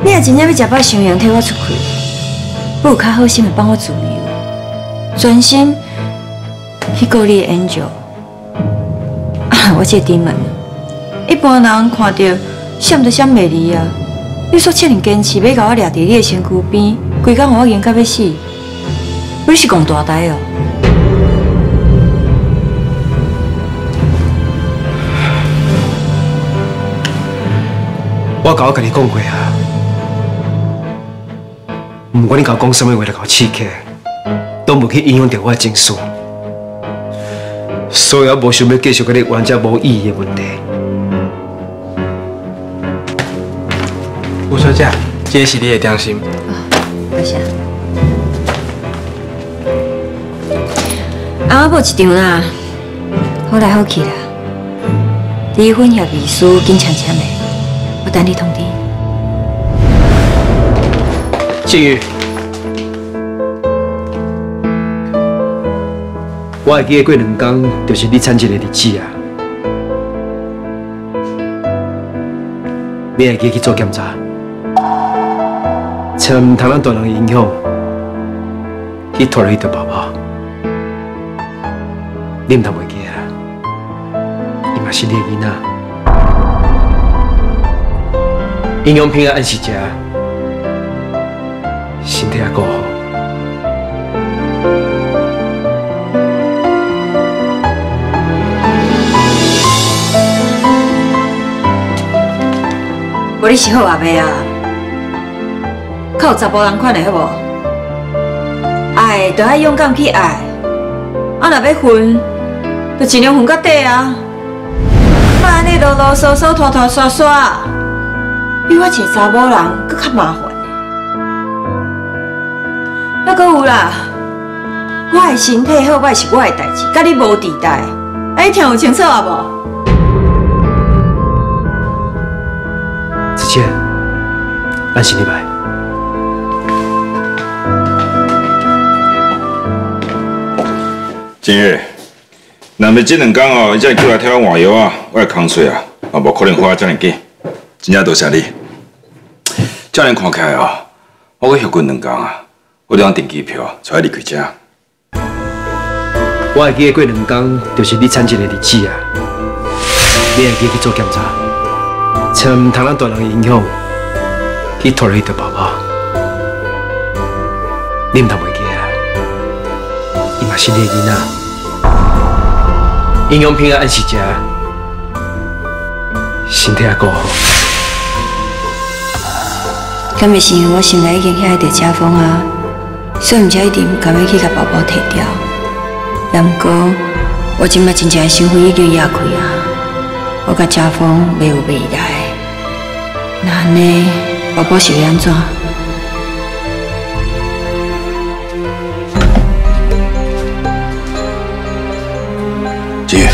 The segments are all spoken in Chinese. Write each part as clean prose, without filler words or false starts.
你若真正要食饱伤阳，替我出气，不如较好心的帮我自由，专心去顾你的 Angel。啊，我这个弟妹，一般人看到闪都闪袂离啊！你说这样坚持要甲我掠伫你的身躯边，规工互我严到要死，你是讲大台哦？ 我甲你讲过啊，不管你甲我讲什么话，来甲我刺激，都无去影响到我的情绪，所以我无想要继续跟你玩这无意义的问题。 吴小姐，这是你的点心。 多谢。啊，我报一张啦，好来好去啦。离婚协议书紧签签的，我等你通知。 静宇，我会记得过2天，就是你产这个日子啊。你会记得去做检查。 千万唔通让大人影响，去拖累伊的爸爸。你唔通袂记啊？伊嘛是你的囡仔，营养品啊按时食，身体也顾好。 无你是好阿伯啊！ 靠查甫人款的好无？爱就爱勇敢去爱，啊若要分，就尽量分到底啊！莫安尼啰啰嗦嗦、拖拖刷刷，比我找查某人搁较麻烦呢。还阁有啦，我的身体好歹是我的代志，甲你无地带，你听有清楚啊无？ 子倩，安心你来。 今日，若要这2天哦，伊才叫来替我换药啊，我的空嘴啊，也无可能花遮尔紧，真正多谢你。这样看起来哦，我阁休困2天啊，我得订机票，才离开遮。 我会记得过2天，就是你产这个日子啊。你会记得去做检查，千万唔通让大人影响，去拖累伊的爸爸。你唔通袂记啊？ 伊嘛是你的囡仔，营养品啊按时食，身体也顾好。 敢袂是因为我心内已经遐个地家风啊，所以毋才一定甘要去甲宝宝摕掉。也毋过，我即摆真正心扉已经压开啊，我甲家风袂有未来。那安尼，宝宝是要安怎？ 姐，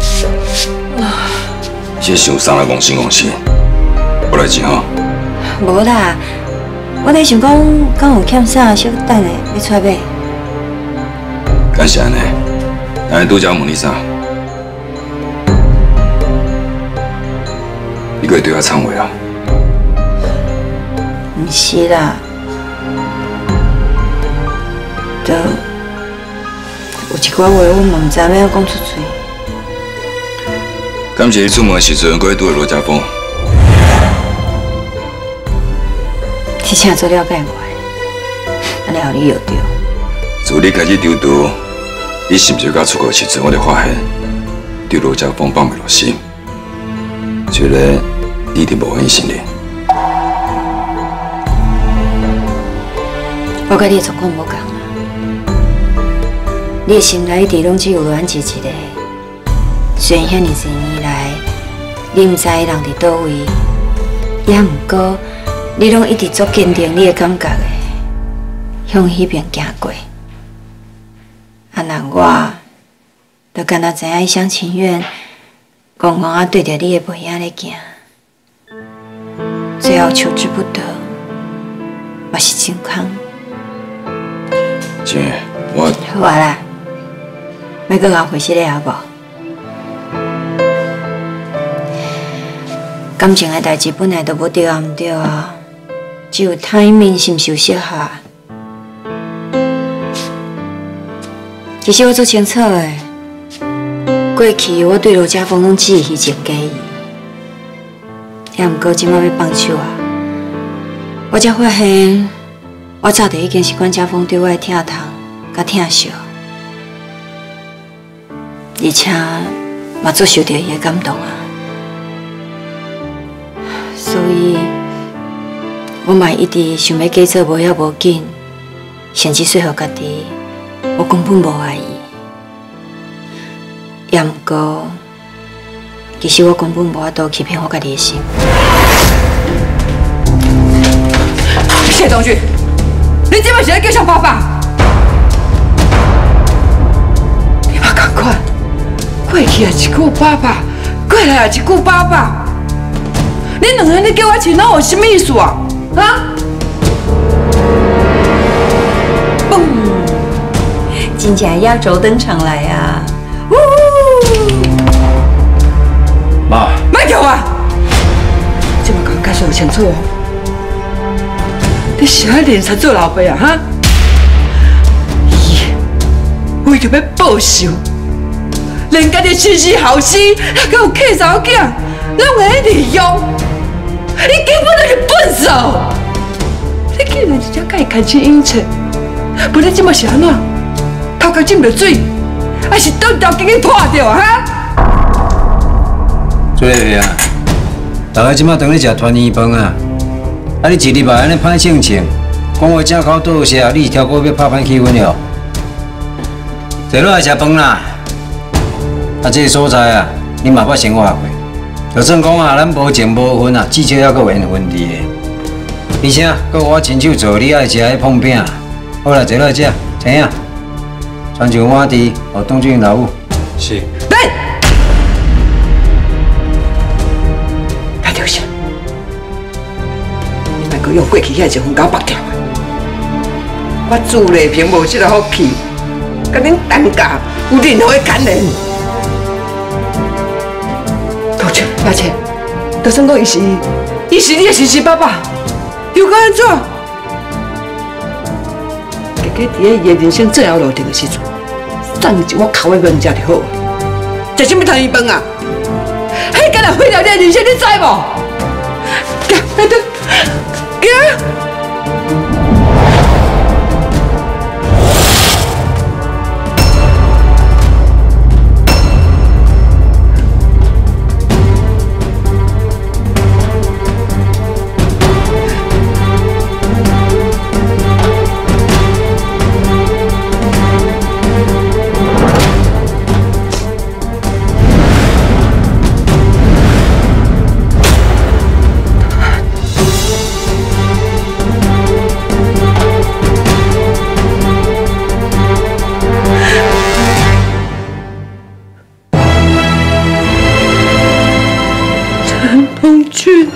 这想送来公司，我来钱吼。 无啦，我咧想讲，敢有欠啥，小等下要出来买。 感谢安尼，安尼拄则问你啥？你可以对我忏悔啊？ 毋是啦，就有一寡话我嘛毋知要讲出嘴。 感谢你出门的时阵，搁会拄着罗家峰。 你请做了解我，安尼互你摇着。 自你开始丢毒，你是毋是甲出国时阵，我就发现对罗家峰放袂落心，觉得你一定无愿意信任。 我甲你的状况无共啊，你的心内一直拢只有阮一个。 虽然遐尼侪年来，你毋知人伫倒位，也毋过你拢一直足坚定你的感觉的，向迄边行过。啊，那我，就敢若知影一厢情愿，戆戆啊对着你的背影咧行，最后求之不得，嘛是真空。 姐，我好啊啦，要搁讲回息咧好无？ 感情的代志本来就无对啊，毋对啊， 只有timing是毋是有适合？其实我做清楚的，过去我对罗家峰拢只是情假意，也毋过即摆要放手啊，我才发现我早就已经是管家峰对我的疼痛甲疼惜，而且嘛做受到伊的感动啊，所以我嘛一直想要假做无遐无紧，甚至说服家己。我根本无爱伊，也毋过，其实我根本无法度欺骗我家己的心。 谢东旭，你这摆是在叫上爸爸？你莫赶快，过去也一句爸爸，过来也一句爸爸，你两个你叫我亲，那有什么意思啊？啊？ 真正压轴登场来啊！ 妈， 别叫我！这么讲解释清楚哦。你是爱练才做老爸啊？哈？伊为着要报仇，连家己亲生后生，还有客嫂囝，拢会利用。你根本就是笨手！你竟然直接甲伊牵起姻亲，不然这么是安怎？头壳浸着水，还是倒条筋给破掉啊？ 做伙啊！大家即马当咧食团圆饭啊！啊，你一日来安尼歹性情，讲话正口倒下，你是挑过要拍歹气氛了？坐落来食饭啦！啊，这个所在啊，你嘛捌生活过。就算讲啊，咱无情无分啊，至少还阁有缘分伫的。而且，阁有我亲手做你爱食的碰饼。好啦，坐落来食，请啊！传授我弟，互董俊老母。 是。 来，来留下。你莫阁用过去遐一份搞绑掉。我朱丽萍无这个福气，甲恁当家有任何的牵连。董俊，而且，就算讲伊是你的亲生爸爸，又该安怎？在伫咧伊的人生最后路程的时阵，送一碗口的饭食就好啊。食什么团圆饭啊？迄敢若毁了你的人生，你知无？行，来对，行。东俊，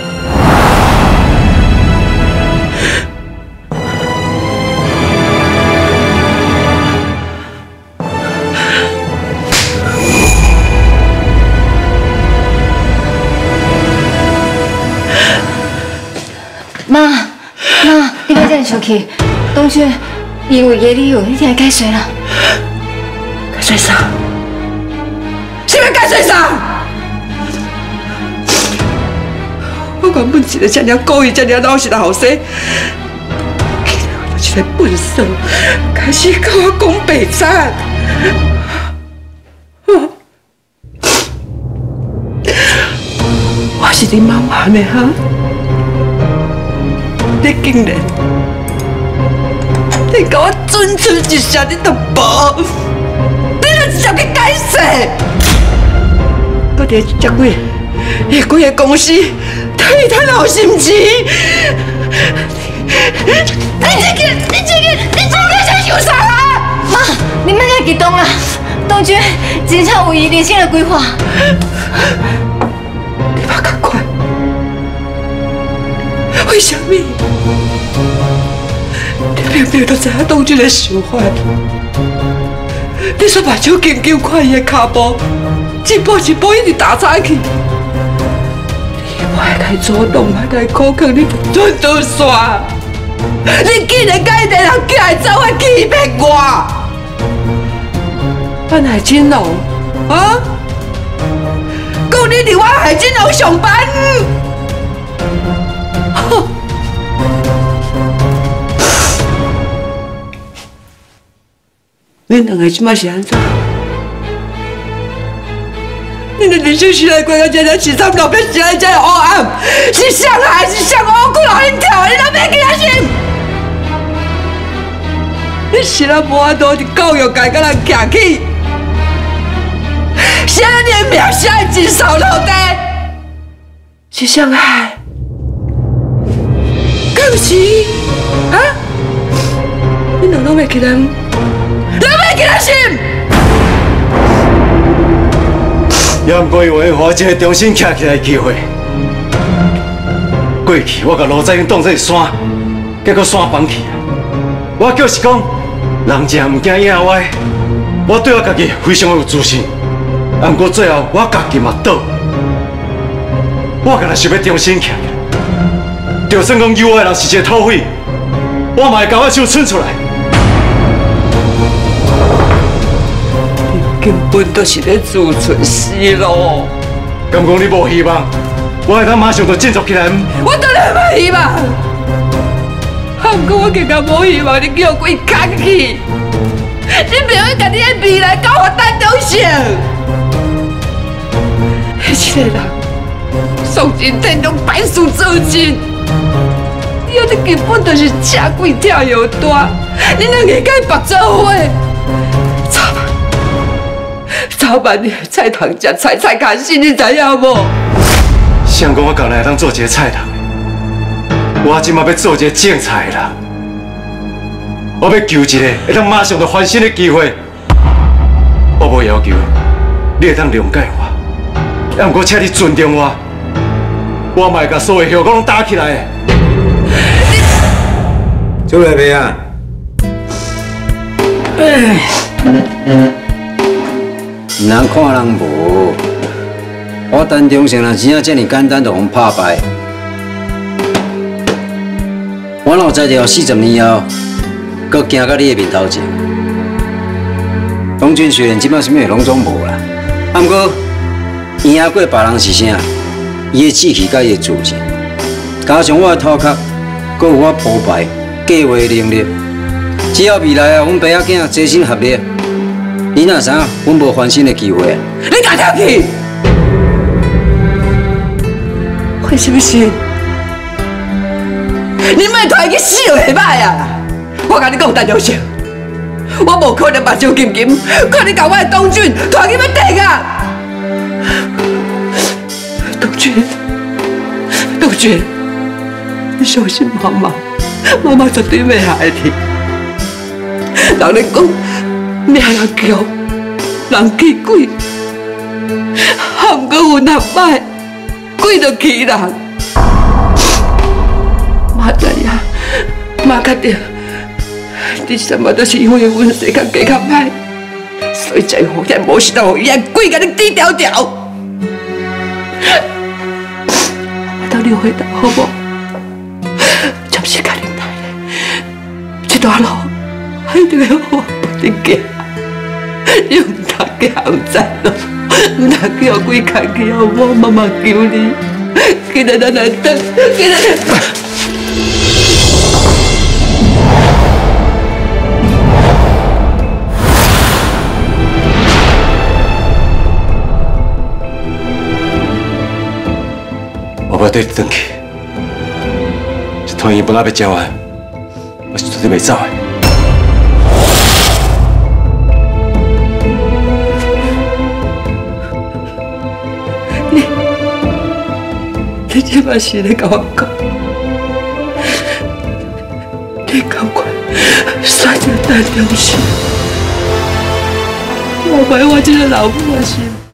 妈，你别这样生气。东俊因为个理由，一定要解释啦。 解释啥？什么解释啥？我原本一个这样故意、这样老实的后生，竟然就是个笨手，开始跟我讲白惨。我是你妈妈呢哈？你竟然，你甲我准出一声你都无，你就直接去解释。我伫这几几个公司。你太老心机！你这个想受啥啊？ 妈，你莫再激动啦，东俊真正有伊人生的规划。 你莫赶快，为什么？你明明都知影东俊的想法，你煞目睭紧看伊的脚步，一步一步一直踏踩去。 我该主动，我该苦劝你准拄煞。你竟然甲一个人起来做伙欺骗我！我海金龙啊，讲你伫我海金龙上班。恁两个即摆是安怎？恁的人生时来过到这个是三路变时来这个黑暗，是上海是上乌骨互恁跳，恁都免记啊心。你是咱无法度伫教育界甲人徛起，是咱的命是爱真受落地，是上海，敢是？啊？恁两拢袂记咱？你要记咱心？ 也毋过因为我一个重新站起来的机会。过去我甲罗彩英当作是山，结果山崩去。我就是讲，人正毋惊影歪。我对我家己非常有自信，啊，毋过最后我家己嘛倒。我敢若想要重新站起来，就算讲有我的人是一个土匪，我嘛会把我手伸出来。 根本就是咧自寻死路。 敢讲你无希望？我会当马上就振作起来。 我当然无希望，啊，不过我更加无希望你叫我跪扛去。你不要甲你的未来搞我单中性。迄个人丧尽天良，败事做尽。你根本就是吃鬼跳药单，你两个该白做伙。早晚你菜堂食菜卡死，你知影无？ 谁讲我后来会当做一个菜头？我即马要做一个正菜啦！我要求一个会当马上就翻身的机会。我无要求你会当谅解我，啊，不过请你尊重我。我嘛会甲所有香港拢打起来的。 出来未啊？唔通看人无，我陈忠诚若真正这么简单就互拍败，我哪有知道40年后，搁行到你的面头前。东军虽然即摆什么拢总无啦，啊，不过赢过别人是啥？伊的志气甲伊的自信，加上我的头壳，搁有我铺排计划的能力，只要未来阮爸仔囝齐心合力。你哪知影，阮无翻身的机会啊！ 你敢跳去？为什么是？你莫拖去死就下摆啊！我甲你讲，陈忠诚，我无可能目睭金金，看你甲我的东俊拖去要地啊！东俊，你相信妈妈，妈妈绝对袂害你。人咧讲。命人强，人气鬼，还不过有人歹，鬼就气人。妈知影，妈确定，你什么都是因为阮性格加较歹，所以才互遐无时当互伊个鬼甲你低调调。我等你回答好无？暂时甲你来，这段路还得要我不停行。你唔通行在咯，唔通叫鬼扛去好无？妈妈求你，今日咱来等，今日。 我要对你转去，这团圆本来要交完，我是绝对袂走的。你这把是咧甲我讲，你赶快甩掉陈忠诚，莫卖我这个老母的心。